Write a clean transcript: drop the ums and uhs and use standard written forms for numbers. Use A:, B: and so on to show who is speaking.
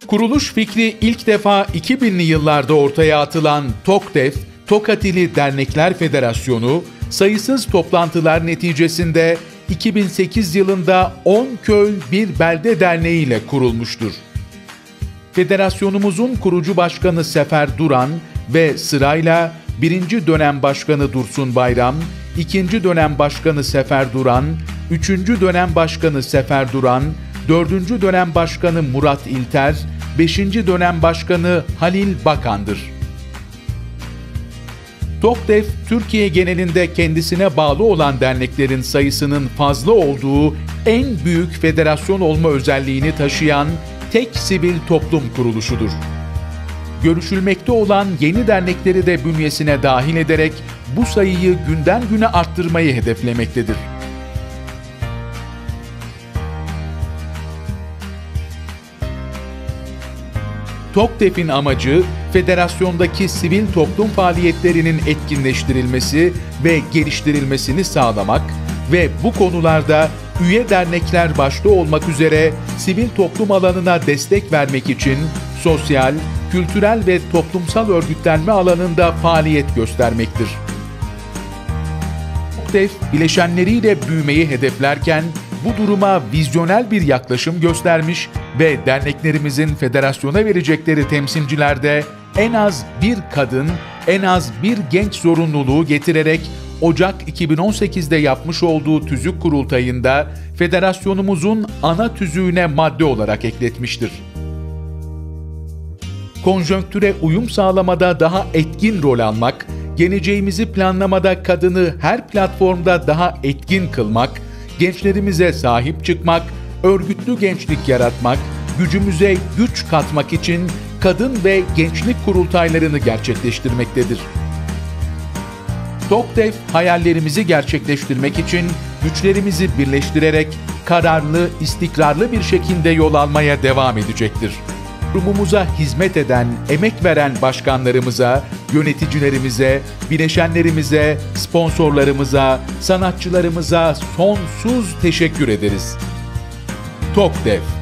A: Kuruluş fikri ilk defa 2000'li yıllarda ortaya atılan TOKDEF, Tokat İli Dernekler Federasyonu, sayısız toplantılar neticesinde 2008 yılında 10 köy bir belde derneği ile kurulmuştur. Federasyonumuzun kurucu başkanı Sefer Duran ve sırayla 1. dönem başkanı Dursun Bayram, 2. dönem başkanı Sefer Duran, 3. dönem başkanı Sefer Duran, 4. dönem başkanı Murat İlter, 5. dönem başkanı Halil Bakan'dır. TOKDEF, Türkiye genelinde kendisine bağlı olan derneklerin sayısının fazla olduğu en büyük federasyon olma özelliğini taşıyan tek sivil toplum kuruluşudur. Görüşülmekte olan yeni dernekleri de bünyesine dahil ederek bu sayıyı günden güne arttırmayı hedeflemektedir. TOKDEF'in amacı, federasyondaki sivil toplum faaliyetlerinin etkinleştirilmesi ve geliştirilmesini sağlamak ve bu konularda üye dernekler başta olmak üzere sivil toplum alanına destek vermek için sosyal, kültürel ve toplumsal örgütlenme alanında faaliyet göstermektir. TOKDEF, bileşenleriyle büyümeyi hedeflerken bu duruma vizyonel bir yaklaşım göstermiş ve derneklerimizin federasyona verecekleri temsilcilerde en az bir kadın, en az bir genç zorunluluğu getirerek Ocak 2018'de yapmış olduğu tüzük kurultayında federasyonumuzun ana tüzüğüne madde olarak ekletmiştir. Konjonktüre uyum sağlamada daha etkin rol almak, geleceğimizi planlamada kadını her platformda daha etkin kılmak, gençlerimize sahip çıkmak, örgütlü gençlik yaratmak, gücümüze güç katmak için kadın ve gençlik kurultaylarını gerçekleştirmektedir. TOKDEF, hayallerimizi gerçekleştirmek için güçlerimizi birleştirerek kararlı, istikrarlı bir şekilde yol almaya devam edecektir. Kurumumuza hizmet eden, emek veren başkanlarımıza, yöneticilerimize, bileşenlerimize, sponsorlarımıza, sanatçılarımıza sonsuz teşekkür ederiz. TOKDEF